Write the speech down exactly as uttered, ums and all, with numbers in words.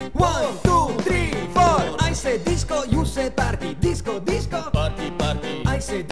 One, two, three, four. I say disco, you say party. Disco, disco. Party, party. I say